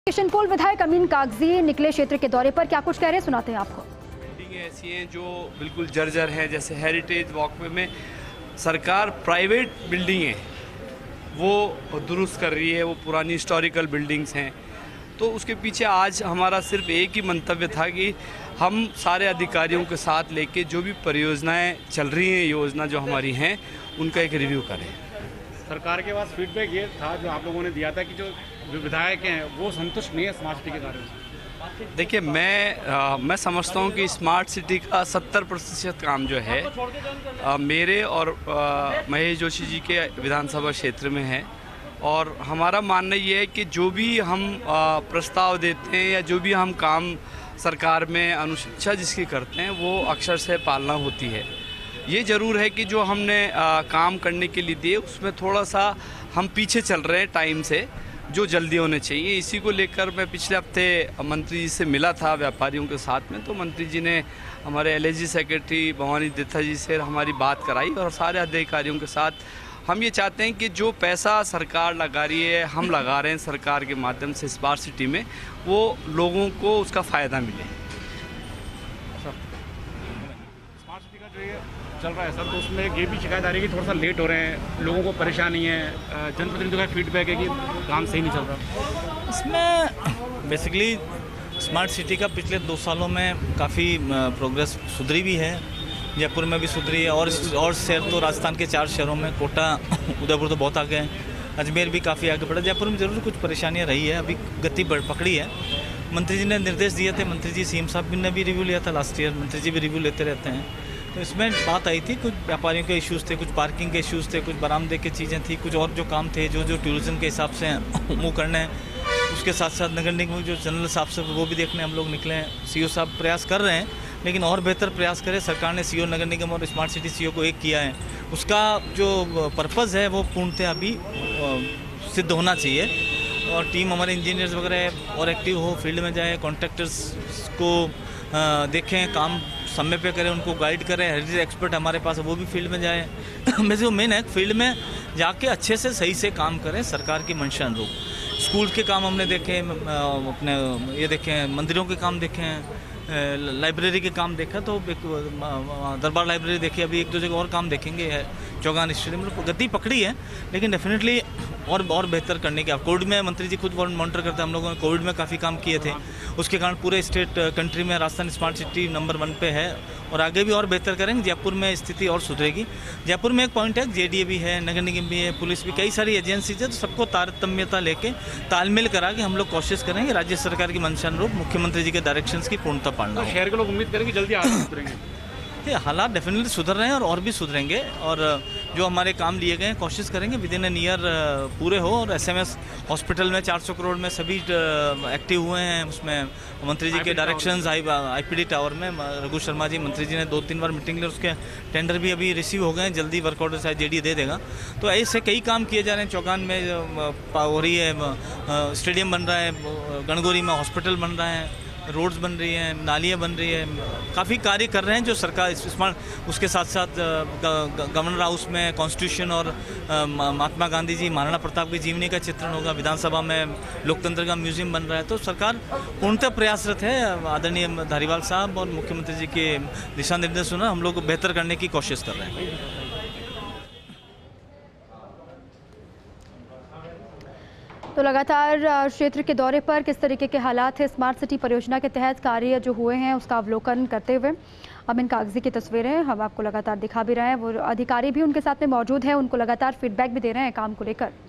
किशनपोल विधायक अमीन कागजी निकले क्षेत्र के दौरे पर, क्या कुछ कह रहे हैं, सुनाते हैं आपको। बिल्डिंगें ऐसी हैं जो बिल्कुल जर्जर हैं, जैसे हेरिटेज वॉकवे में सरकार प्राइवेट बिल्डिंगें वो दुरुस्त कर रही है, वो पुरानी हिस्टोरिकल बिल्डिंग्स हैं। तो उसके पीछे आज हमारा सिर्फ एक ही मंतव्य था कि हम सारे अधिकारियों के साथ लेके जो भी परियोजनाएं चल रही हैं, योजना जो हमारी हैं, उनका एक रिव्यू करें। सरकार के पास फीडबैक ये था जो आप लोगों ने दिया था कि जो विधायक हैं वो संतुष्ट नहीं है स्मार्ट सिटी के कार्यों से। देखिए, मैं समझता हूँ कि स्मार्ट सिटी का 70% काम जो है मेरे और महेश जोशी जी के विधानसभा क्षेत्र में है। और हमारा मानना ये है कि जो भी हम प्रस्ताव देते हैं या जो भी हम काम सरकार में अनुशंसा जिसकी करते हैं, वो अक्षर से पालना होती है। ये ज़रूर है कि जो हमने काम करने के लिए दिए उसमें थोड़ा सा हम पीछे चल रहे हैं टाइम से, जो जल्दी होने चाहिए। इसी को लेकर मैं पिछले हफ्ते मंत्री जी से मिला था व्यापारियों के साथ में, तो मंत्री जी ने हमारे एलएजी सेक्रेटरी भवानी दत्ता जी से हमारी बात कराई और सारे अधिकारियों के साथ हम ये चाहते हैं कि जो पैसा सरकार लगा रही है, हम लगा रहे हैं सरकार के माध्यम से स्मार्ट सिटी में, वो लोगों को उसका फ़ायदा मिले। स्मार्ट सिटी का जो ये चल रहा है सर, तो उसमें ये भी शिकायत आ रही है कि थोड़ा सा लेट हो रहे हैं, लोगों को परेशानी है, जनप्रतिनिधियों का फीडबैक है कि काम सही नहीं चल रहा। इसमें बेसिकली स्मार्ट सिटी का पिछले 2 सालों में काफ़ी प्रोग्रेस सुधरी भी है। जयपुर में भी सुधरी है और शहर तो राजस्थान के 4 शहरों में, कोटा उदयपुर तो बहुत आगे हैं, अजमेर भी काफ़ी आगे बढ़ा। जयपुर में ज़रूर कुछ परेशानियाँ रही है, अभी गति पकड़ी है। मंत्री जी ने निर्देश दिए थे, मंत्री जी सीएम साहब ने भी रिव्यू लिया था लास्ट ईयर, मंत्री जी भी रिव्यू लेते रहते हैं। तो इसमें बात आई थी, कुछ व्यापारियों के इश्यूज़ थे, कुछ पार्किंग के इश्यूज़ थे, कुछ बरामदे की चीज़ें थी, कुछ और जो काम थे जो टूरिज़्म के हिसाब से मूव करने हैं। उसके साथ साथ नगर निगम जो जनरल साहब से वो भी देखने हम लोग निकले हैं। सीओ साहब प्रयास कर रहे हैं, लेकिन और बेहतर प्रयास करें। सरकार ने सीओ नगर निगम और स्मार्ट सिटी सीओ को एक किया है, उसका जो पर्पज़ है वो पूर्णतः अभी सिद्ध होना चाहिए। और टीम हमारे इंजीनियर्स वगैरह और एक्टिव हो, फील्ड में जाए, कॉन्ट्रैक्टर्स को देखें, काम समय पे करें, उनको गाइड करें। हेरिटेज एक्सपर्ट हमारे पास है, वो भी फील्ड में जाए। में जो मेन है, फील्ड में जाके अच्छे से सही से काम करें सरकार की मंशा अनुरूप। स्कूल के काम हमने देखे, अपने ये देखे, मंदिरों के काम देखे हैं, लाइब्रेरी के काम देखा, तो दरबार लाइब्रेरी देखी, अभी 1-2 जगह और काम देखेंगे। चौगान स्टेडियम में गति पकड़ी है, लेकिन डेफिनेटली और बेहतर करने की। कोविड में मंत्री जी खुद मॉनिटर करते हैं, हम लोगों ने कोविड में काफ़ी काम किए थे, उसके कारण पूरे स्टेट कंट्री में राजस्थान स्मार्ट सिटी नंबर 1 पे है। और आगे भी और बेहतर करेंगे। जयपुर में स्थिति और सुधरेगी। जयपुर में एक पॉइंट है, जेडीए भी है, नगर निगम भी है, पुलिस भी, कई सारी एजेंसीज है, तो सबको तारतम्यता लेके तालमेल करा के हम लोग कोशिश करेंगे राज्य सरकार की मंशा अनुरूप मुख्यमंत्री जी के डायरेक्शंस की पूर्णता पालना। तो शहर के लोग उम्मीद करेंगे जल्दी हालात सुधरेंगे। हालात डेफिनेटली सुधर रहे हैं और भी सुधरेंगे। और जो हमारे काम लिए गए हैं कोशिश करेंगे विद इन ए ईयर पूरे हो। और एसएमएस हॉस्पिटल में 400 करोड़ में सभी एक्टिव हुए हैं। उसमें मंत्री जी के डायरेक्शंस, आईपीडी टावर में रघु शर्मा जी मंत्री जी ने 2-3 बार मीटिंग ली, उसके टेंडर भी अभी रिसीव हो गए हैं, जल्दी वर्क ऑर्डर शायद जेडीए दे देगा। तो ऐसे कई काम किए जा रहे हैं। चौगान में हो रही है, स्टेडियम बन रहा है, गणगौरी में हॉस्पिटल बन रहा है, रोड्स बन रही हैं, नालियाँ बन रही हैं, काफ़ी कार्य कर रहे हैं जो सरकार स्मार्ट। उसके साथ साथ गवर्नर हाउस में कॉन्स्टिट्यूशन और महात्मा गांधी जी, महाराणा प्रताप की जीवनी का चित्रण होगा। विधानसभा में लोकतंत्र का म्यूजियम बन रहा है। तो सरकार पूर्णतः प्रयासरत है। आदरणीय धारीवाल साहब और मुख्यमंत्री जी के दिशा निर्देश सुना, हम लोग बेहतर करने की कोशिश कर रहे हैं। तो लगातार क्षेत्र के दौरे पर किस तरीके के हालात है, स्मार्ट सिटी परियोजना के तहत कार्य जो हुए हैं उसका अवलोकन करते हुए अमीन कागजी की तस्वीरें हम आपको लगातार दिखा भी रहे हैं। वो अधिकारी भी उनके साथ में मौजूद हैं, उनको लगातार फीडबैक भी दे रहे हैं काम को लेकर।